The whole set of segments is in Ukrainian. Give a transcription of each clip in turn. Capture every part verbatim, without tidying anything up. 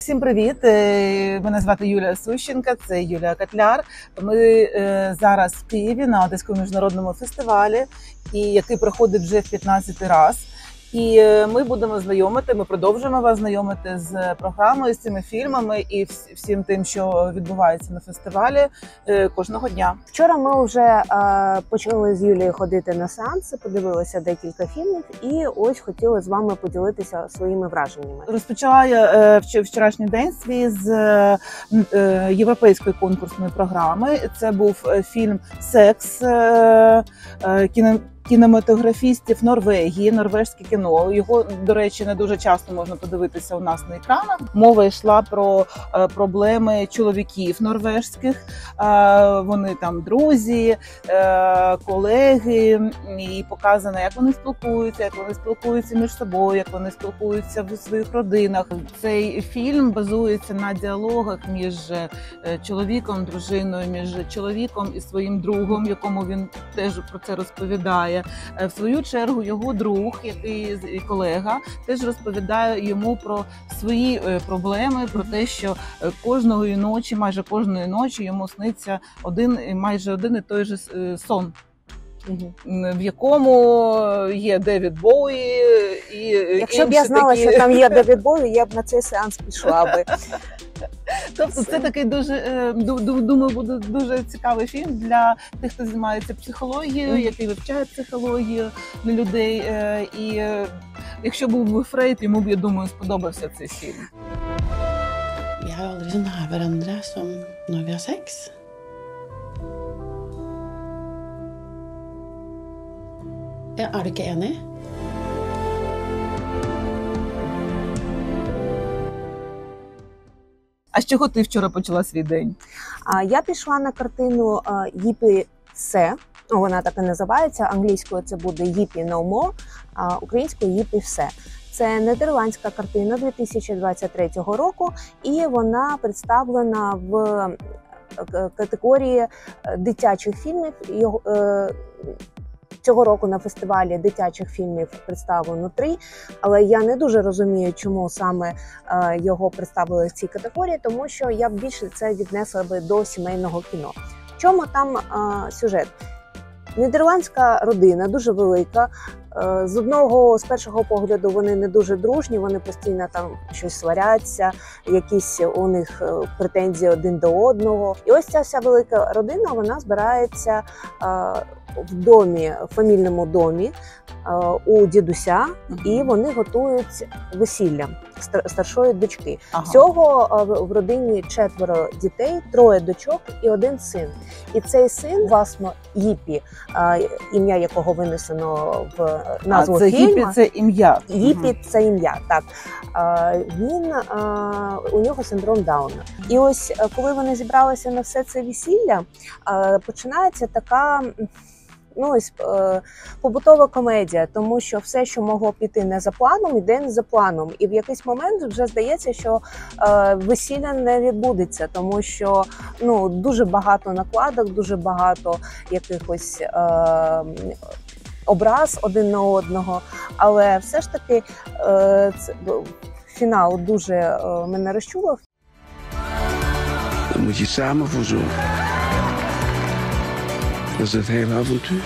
Всім привіт! Мене звати Юлія Сущенка, це Юлія Котляр. Ми зараз в Києві на Одеському міжнародному фестивалі, який проходить вже в п'ятнадцятий раз. І ми будемо знайомити, ми продовжуємо вас знайомити з програмою, з цими фільмами і всім тим, що відбувається на фестивалі кожного дня. Вчора ми вже е, почали з Юлією ходити на сеанси, подивилися декілька фільмів і ось хотіли з вами поділитися своїми враженнями. Розпочала я е, вчорашній день свій з е, європейської конкурсної програми. Це був фільм «Секс» е, е, кіно. кінематографістів Норвегії, норвежське кіно. Його, до речі, не дуже часто можна подивитися у нас на екранах. Мова йшла про е, проблеми чоловіків норвежських. Е, вони там друзі, е, колеги, і показано, як вони спілкуються, як вони спілкуються між собою, як вони спілкуються в своїх родинах. Цей фільм базується на діалогах між чоловіком, дружиною, між чоловіком і своїм другом, якому він теж про це розповідає. В свою чергу його друг, який колега, теж розповідає йому про свої проблеми, про те, що кожної ночі, майже кожної ночі йому сниться один, майже один і той же сон. Угу. В якому є Девід Боуї і якщо б я знала, такі... що там є Девід Боуї, я б на цей сеанс пішла би. Тобто це такий дуже, думаю, буде дуже цікавий фільм для тих, хто займається психологією, який вивчає психологію людей. І якщо був би Фрейд, йому б, я думаю, сподобався цей фільм. Vi har aldrig så nära varandra som när vi har sex. Er du ikke enig? А з чого ти вчора почала свій день? Я пішла на картину «Їпі все». Вона так і називається. Англійською це буде «Їпі no more», а українською «Їпі все». Це нідерландська картина дві тисячі двадцять третього року, і вона представлена в категорії дитячих фільмів. Цього року на фестивалі дитячих фільмів представлено три, але я не дуже розумію, чому саме е, його представили в цій категорії, тому що я б більше це віднесла би до сімейного кіно. В чому там е, сюжет? Нідерландська родина дуже велика. Е, з одного, з першого погляду, вони не дуже дружні, вони постійно там щось сваряться, якісь у них претензії один до одного. І ось ця вся велика родина, вона збирається е, в домі, в фамільному домі у дідуся, і вони готують весілля старшої дочки. Ага. Всього в родині четверо дітей, троє дочок і один син. І цей син, власно, Їпі, ім'я якого винесено в назву а, це фільму. Їпі – це ім'я. Їпі угу. – це ім'я, так. Він, у нього синдром Дауна. І ось, коли вони зібралися на все це весілля, починається така... Ну, ось, е, побутова комедія, тому що все, що могло піти не за планом, йде не за планом. І в якийсь момент вже здається, що е, весілля не відбудеться, тому що ну, дуже багато накладок, дуже багато якихось е, образ один на одного. Але все ж таки е, це, фінал дуже е, мене розчулив. Dan moet je het samen voor zorgen. Dat is het hele avontuur.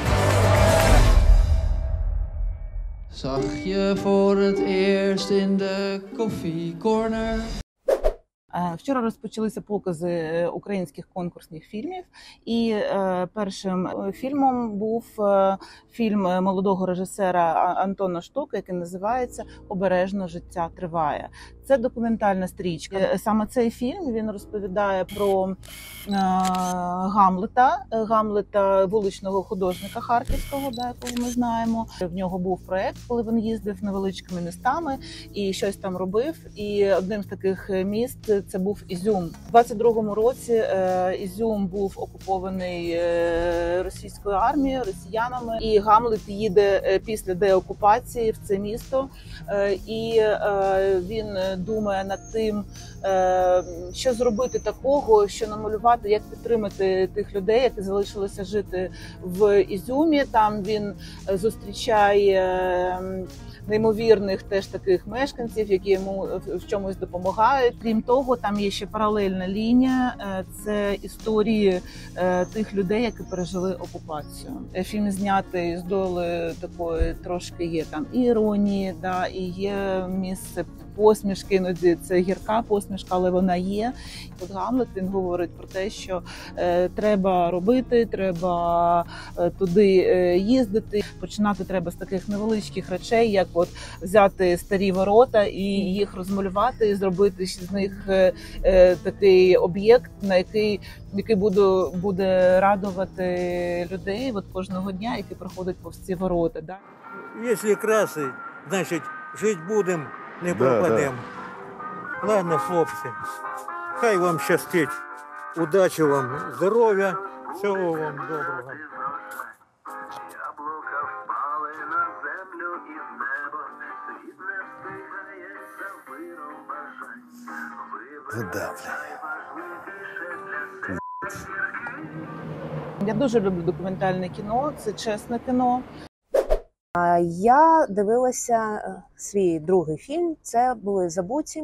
Zag je voor het eerst in de koffiecorner? Вчора розпочалися покази українських конкурсних фільмів, і е, першим фільмом був е, фільм молодого режисера Антона Штока, який називається «Обережно життя триває». Це документальна стрічка. Саме цей фільм, він розповідає про е, Гамлета, Гамлета вуличного художника харківського, да, якого ми знаємо. В нього був проєкт, коли він їздив невеличкими містами і щось там робив. І одним з таких міст це був Ізюм. У двадцять другому році е, Ізюм був окупований е, російською армією, росіянами. І Гамлет їде після деокупації в це місто. Е, і е, він думає над тим, що зробити такого, що намалювати, як підтримати тих людей, які залишилися жити в Ізюмі. Там він зустрічає неймовірних теж таких мешканців, які йому в чомусь допомагають. Крім того, там є ще паралельна лінія. Це історії тих людей, які пережили окупацію. Фільм знятий з доли такої трошки є там і іронії, да, і є місце посмішки, іноді це гірка посмішка, але вона є. От Гамлет, він говорить про те, що е, треба робити, треба е, туди е, їздити. Починати треба з таких невеличких речей, як от взяти старі ворота і їх розмалювати, і зробити з них е, е, такий об'єкт, на який, який буде, буде радувати людей от кожного дня, які проходять повз ці ворота. Да? Якщо красить, значить жити будемо. Не пропадемо. Да, да. Ладно, хлопці, хай вам щастить. Удачі вам, здоров'я, всього вам доброго. Я дуже люблю документальне кіно, це чесне кіно. Я дивилася свій другий фільм, це були «Забуті».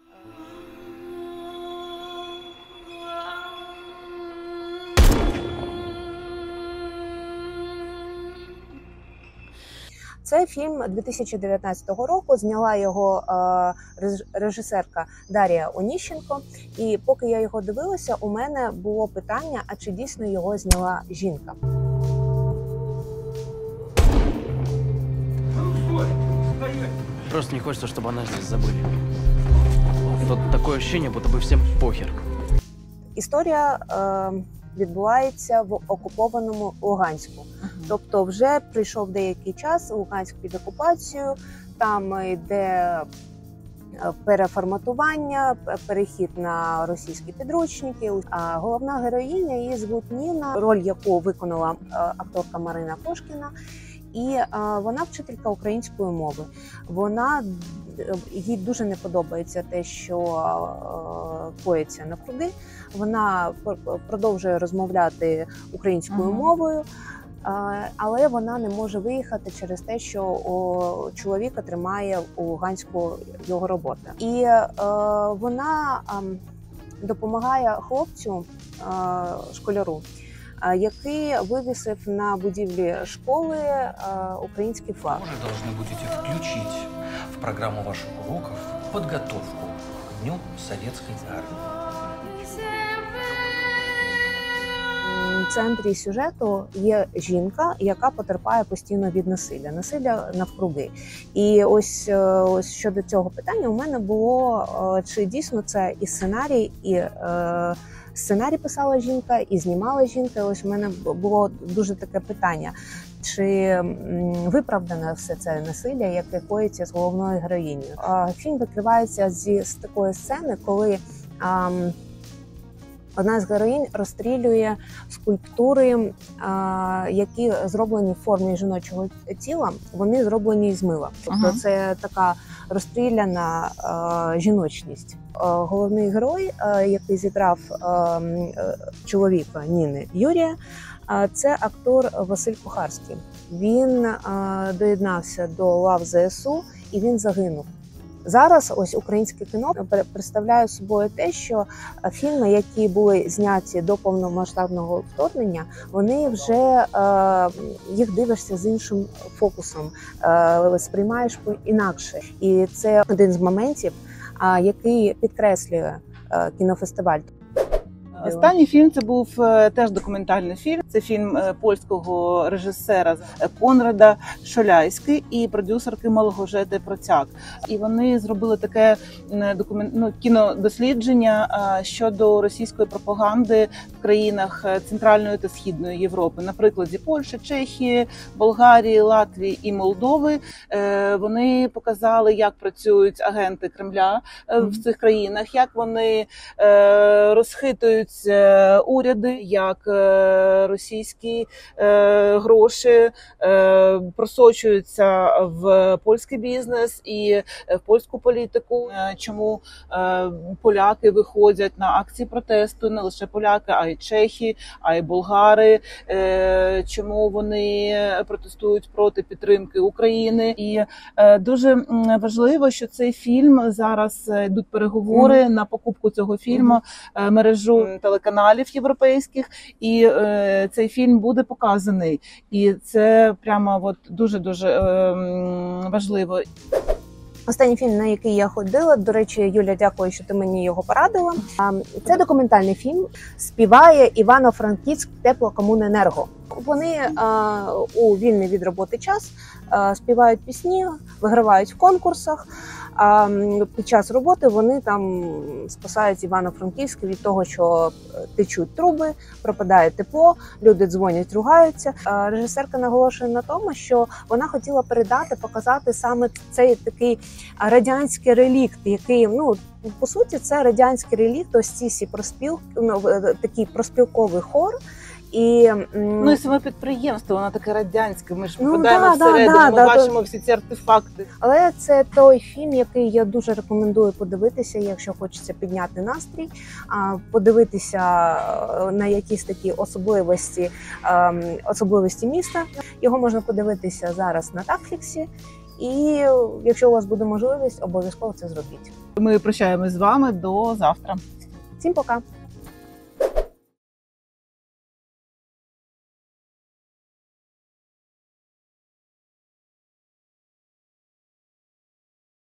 Це фільм дві тисячі дев'ятнадцятого року, зняла його режисерка Дар'я Оніщенко. І поки я його дивилася, у мене було питання, а чи дійсно його зняла жінка. Просто не хочется, чтобы она здесь забыли. Тут такое ощущение, будто бы всем похер. Історія е, відбувається в окупованому Луганську. Uh-huh. Тобто вже прийшов деякий час, Луганськ під окупацією, там йде переформатування, перехід на російські підручники. А головна героїня, її звуть Ніна, роль яку виконала акторка Марина Кошкіна. І а, вона вчителька української мови. Вона, їй дуже не подобається те, що а, коїться навкруги. Вона продовжує розмовляти українською ага. мовою, а, але вона не може виїхати через те, що о, чоловіка тримає у Луганську його робота. І а, вона а, допомагає хлопцю, а, школяру, який вивісив на будівлі школи український флаг. Вы должны будете включить в программу ваших уроков подготовку к Дню Советской Армии. В центрі сюжету є жінка, яка потерпає постійно від насилля, насилля навкруги. І ось, ось щодо цього питання у мене було, чи дійсно це і сценарій, і е, сценарій писала жінка, і знімала жінка. Ось у мене було дуже таке питання, чи виправдане все це насилля, яке коїться з головною героїнею. Фільм викривається зі з такої сцени, коли а, одна з героїнь розстрілює скульптури, а, які зроблені в формі жіночого тіла, вони зроблені з мила. Тобто ага. це така розстріляна а, жіночність. А, головний герой, а, який зіграв а, чоловіка Ніни, Юрія, а, це актор Василь Кухарський. Він а, доєднався до лав зе ес у і він загинув. Зараз ось українське кіно представляє собою те, що фільми, які були зняті до повномасштабного вторгнення, вони вже е, їх дивишся з іншим фокусом, е, сприймаєш інакше. І це один з моментів, е, який підкреслює е, кінофестиваль. Останній фільм це був теж документальний фільм. Це фільм польського режисера Конрада Шоляйськи і продюсерки Малгожети Процяк. І вони зробили таке документ, ну, кінодослідження щодо російської пропаганди в країнах Центральної та Східної Європи. На прикладі Польщі, Чехії, Болгарії, Латвії і Молдови. Вони показали, як працюють агенти Кремля в цих країнах, як вони розхитують уряди, як російські е, гроші е, просочуються в польський бізнес і в польську політику. Е, чому е, поляки виходять на акції протесту, не лише поляки, а й чехи, а й болгари. Е, чому вони протестують проти підтримки України. І е, дуже важливо, що цей фільм зараз йдуть переговори mm. на покупку цього фільму mm. мережу телеканалів європейських, і е, цей фільм буде показаний. І це прямо от дуже-дуже е, важливо. Останній фільм, на який я ходила, до речі, Юля, дякую, що ти мені його порадила. Це документальний фільм. Співає Івано-Франківськ теплокомуненерго. Вони а, у вільний від роботи час а, співають пісні, вигравають в конкурсах. А під час роботи вони там спасають Івано-Франківськ від того, що течуть труби, пропадає тепло, люди дзвонять, ругаються. А режисерка наголошує на тому, що вона хотіла передати, показати саме цей такий радянський релікт, який, ну, по суті, це радянський релікт, ось ці всі проспіл, ну, такий проспілковий хор. І, ну і саме підприємство, воно таке радянське, ми ж ну, попадаємо да, всередину, да, ми да, бачимо да. всі ці артефакти. Але це той фільм, який я дуже рекомендую подивитися, якщо хочеться підняти настрій, подивитися на якісь такі особливості, особливості міста. Його можна подивитися зараз на Netflix, і якщо у вас буде можливість, обов'язково це зробіть. Ми прощаємось з вами до завтра. Всім пока!